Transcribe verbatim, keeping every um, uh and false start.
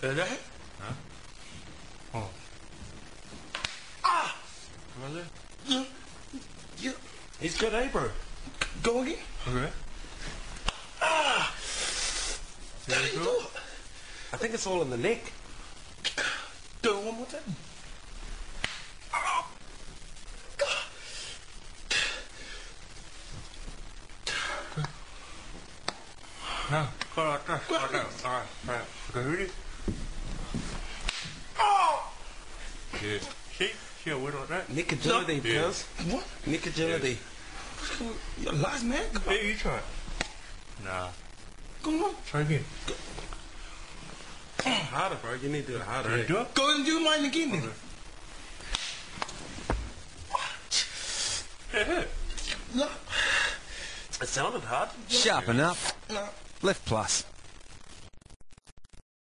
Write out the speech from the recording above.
Is that it? Huh? Oh. Ah! Was it? Yeah. Yeah. He's good, eh, bro? Go again. Okay. Ah! How you do it? I think it's all in the neck. Do it one more time. Oh. God. No, go like that. Like that. All right, all right. Okay, ready? Oh! Yeah. See? See how we're like that? Nick agility, Yeah. cuz. What? Nick agility. Yeah. You're last man. Yeah, you try it. Nah. Come on. Try again. Harder, bro. You need to do it harder. Can you eh? do it? Go and do mine again, then. It hurt. No. It sounded hard. Sharpen up. No. Left plus.